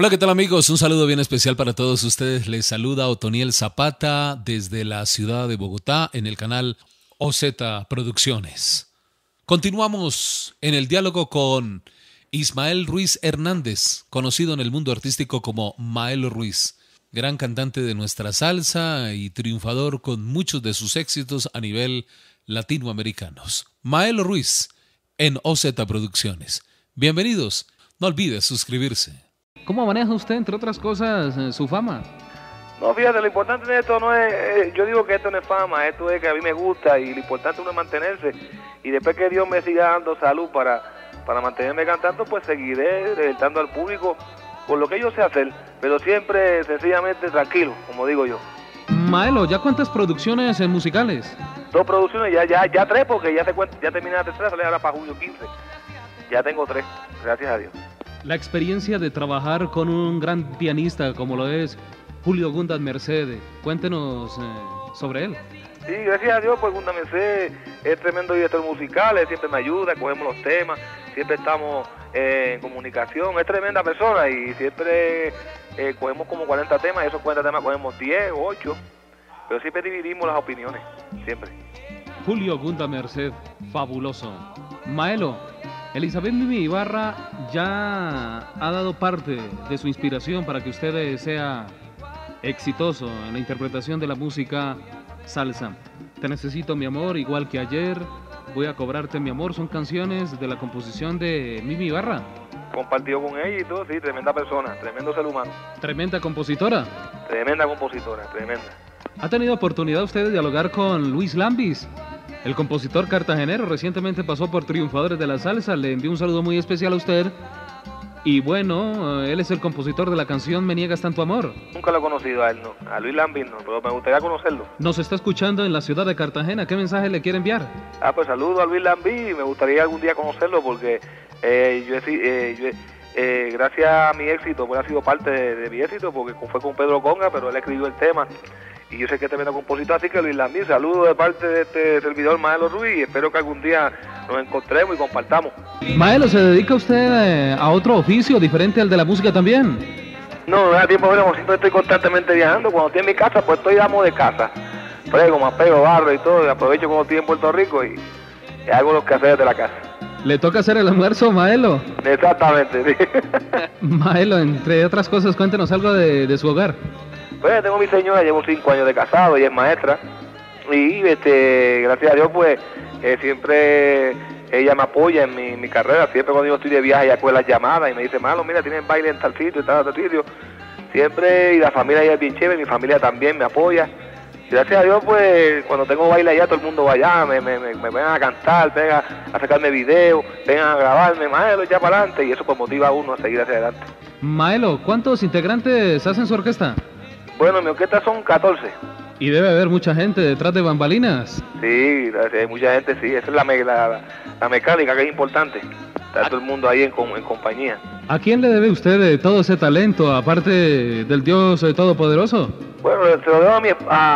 Hola, ¿qué tal amigos? Un saludo bien especial para todos ustedes. Les saluda Otoniel Zapata desde la ciudad de Bogotá en el canal OZ Producciones. Continuamos en el diálogo con Ismael Ruiz Hernández, conocido en el mundo artístico como Maelo Ruiz, gran cantante de nuestra salsa y triunfador con muchos de sus éxitos a nivel latinoamericanos. Maelo Ruiz en OZ Producciones. Bienvenidos, no olvides suscribirse. ¿Cómo maneja usted, entre otras cosas, su fama? No, fíjate, lo importante de esto no es, yo digo que esto no es fama, esto es que a mí me gusta y lo importante es mantenerse. Y después que Dios me siga dando salud para mantenerme cantando, pues seguiré dando al público por lo que yo sé hacer, pero siempre sencillamente tranquilo, como digo yo. Maelo, ¿ya cuántas producciones musicales? 2 producciones, ya 3, porque ya terminé la tercera, sale ahora para julio 15. Ya tengo 3, gracias a Dios. La experiencia de trabajar con un gran pianista como lo es Julio Gundas Merced, cuéntenos sobre él. Sí, gracias a Dios, pues Gundas Merced es tremendo director musical, él siempre me ayuda, cogemos los temas, siempre estamos en comunicación, es tremenda persona y siempre cogemos como 40 temas, y esos 40 temas cogemos 10 o 8, pero siempre dividimos las opiniones, siempre. Julio Gundas Merced, fabuloso. Maelo, Elizabeth Mimi Ibarra ya ha dado parte de su inspiración para que usted sea exitoso en la interpretación de la música salsa. Te necesito, mi amor, igual que ayer, voy a cobrarte, mi amor, son canciones de la composición de Mimi Ibarra. Compartido con ella y todo, sí, tremenda persona, tremendo ser humano. Tremenda compositora. Tremenda compositora, tremenda. ¿Ha tenido oportunidad usted de dialogar con Luis Lambis? El compositor cartagenero recientemente pasó por Triunfadores de la Salsa, le envió un saludo muy especial a usted. Y bueno, él es el compositor de la canción Me Niegas Tanto Amor. Nunca lo he conocido a él, no. A Luis Lambis no, pero me gustaría conocerlo. Nos está escuchando en la ciudad de Cartagena, ¿qué mensaje le quiere enviar? Pues saludo a Luis Lambis y me gustaría algún día conocerlo porque gracias a mi éxito, pues ha sido parte de mi éxito porque fue con Pedro Conga, pero él escribió el tema. Y yo sé que es tremendo compositor, así que Luis Lambis, saludo de parte de este servidor Maelo Ruiz y espero que algún día nos encontremos y compartamos. Maelo, ¿se dedica usted a otro oficio diferente al de la música también? No, no da tiempo, pero siempre estoy constantemente viajando. Cuando estoy en mi casa, pues estoy amo de casa. Frego, me apego, barro y todo, y aprovecho cuando estoy en Puerto Rico y hago los quehaceres de la casa. ¿Le toca hacer el almuerzo, Maelo? Exactamente, sí. Maelo, entre otras cosas, cuéntenos algo de su hogar. Pues tengo mi señora, llevo 5 años de casado, ella es maestra y gracias a Dios pues siempre ella me apoya en mi carrera, siempre cuando yo estoy de viaje ella coge las llamadas y me dice, Malo, mira, tienen baile en tal sitio y tal sitio, siempre, y la familia ella es bien chévere, mi familia también me apoya, gracias a Dios pues cuando tengo baile allá todo el mundo va allá, me ven a cantar, vengan a sacarme videos, vengan a grabarme, Maelo, ya para adelante, y eso pues motiva a uno a seguir hacia adelante. Maelo, ¿cuántos integrantes hacen su orquesta? Bueno, mi orquesta son 14. Y debe haber mucha gente detrás de bambalinas. Sí, hay mucha gente, sí. Esa es la mecánica que es importante. Está todo el mundo ahí en compañía. ¿A quién le debe usted todo ese talento, aparte del Dios Todopoderoso? Bueno, se lo debo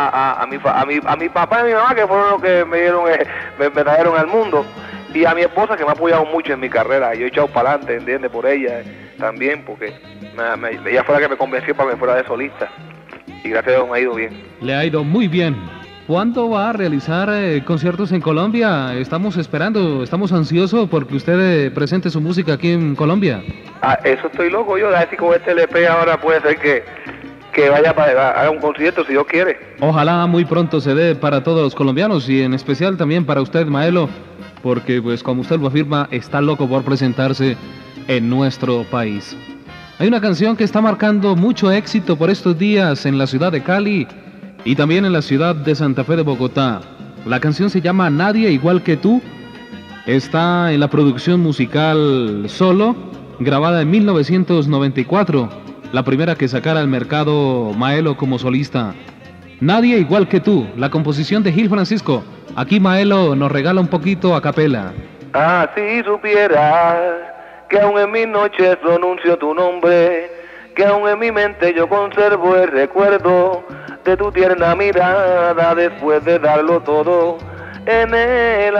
a mi papá y a mi mamá, que fueron los que me trajeron al mundo. Y a mi esposa, que me ha apoyado mucho en mi carrera. Yo he echado para adelante, ¿entiendes? Por ella también, porque ella fue la que me convenció para que fuera de solista. Y gracias a Dios me ha ido bien. Le ha ido muy bien. ¿Cuándo va a realizar conciertos en Colombia? Estamos esperando, estamos ansiosos porque usted presente su música aquí en Colombia. Eso estoy loco yo, a ver si con este LP ahora puede ser que vaya haga un concierto si Dios quiere. Ojalá muy pronto se dé para todos los colombianos y en especial también para usted, Maelo, porque pues como usted lo afirma, está loco por presentarse en nuestro país. Hay una canción que está marcando mucho éxito por estos días en la ciudad de Cali y también en la ciudad de Santa Fe de Bogotá. La canción se llama Nadie Igual que Tú. Está en la producción musical Solo, grabada en 1994, la primera que sacara al mercado Maelo como solista. Nadie Igual que Tú, la composición de Gil Francisco. Aquí Maelo nos regala un poquito a capela. Si supieras que aún en mis noches pronuncio tu nombre, que aún en mi mente yo conservo el recuerdo de tu tierna mirada después de darlo todo en el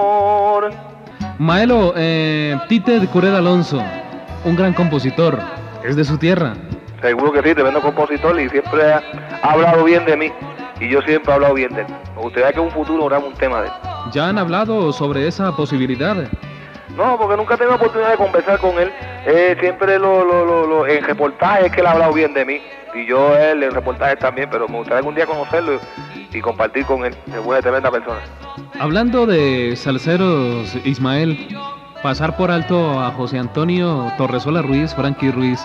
amor. Maelo, Tite de Cureda Alonso, un gran compositor. Es de su tierra. Seguro que sí, tremendo compositor y siempre ha hablado bien de mí. Y yo siempre he hablado bien de él. Me gustaría que en un futuro hagamos un tema de él. ¿Ya han hablado sobre esa posibilidad? No, porque nunca tengo la oportunidad de conversar con él. Siempre en reportajes que él ha hablado bien de mí. Y yo él en reportajes también, pero me gustaría algún día conocerlo y compartir con él. Es buena, tremenda persona. Hablando de salseros, Ismael, pasar por alto a José Antonio Torresola Ruiz, Frankie Ruiz,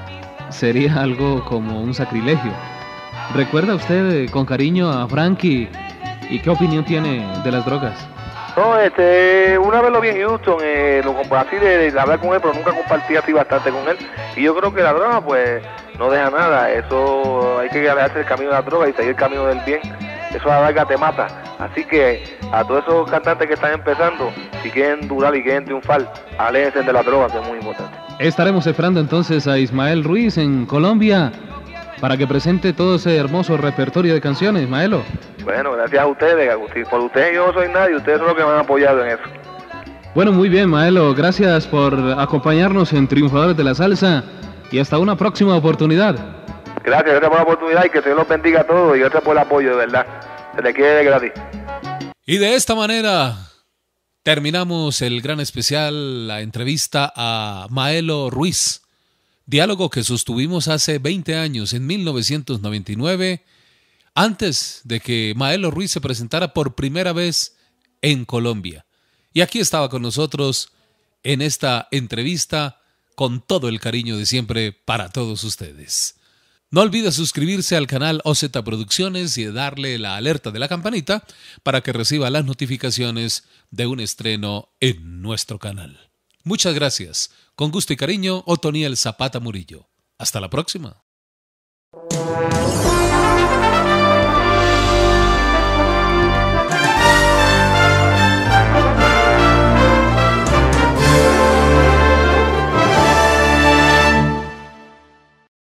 sería algo como un sacrilegio. ¿Recuerda usted con cariño a Frankie y qué opinión tiene de las drogas? No, una vez lo vi en Houston, lo compartí de hablar con él, pero nunca compartí así bastante con él. Y yo creo que la droga, pues, no deja nada. Eso hay que alejarse del camino de la droga y seguir el camino del bien. Eso a la larga te mata. Así que a todos esos cantantes que están empezando, si quieren durar y quieren triunfar, aléjense de la droga, que es muy importante. Estaremos esperando entonces a Ismael Ruiz en Colombia para que presente todo ese hermoso repertorio de canciones, Maelo. Bueno, gracias a ustedes, Agustín. Por ustedes yo no soy nadie, ustedes son los que me han apoyado en eso. Bueno, muy bien, Maelo. Gracias por acompañarnos en Triunfadores de la Salsa y hasta una próxima oportunidad. Gracias por la oportunidad y que Dios los bendiga a todos y gracias por el apoyo, de verdad. Se les quiere gratis. Y de esta manera terminamos el gran especial, la entrevista a Maelo Ruiz. Diálogo que sostuvimos hace 20 años, en 1999, antes de que Maelo Ruiz se presentara por primera vez en Colombia. Y aquí estaba con nosotros en esta entrevista con todo el cariño de siempre para todos ustedes. No olvide suscribirse al canal OZ Producciones y darle la alerta de la campanita para que reciba las notificaciones de un estreno en nuestro canal. Muchas gracias. Con gusto y cariño, Otoniel Zapata Murillo. Hasta la próxima.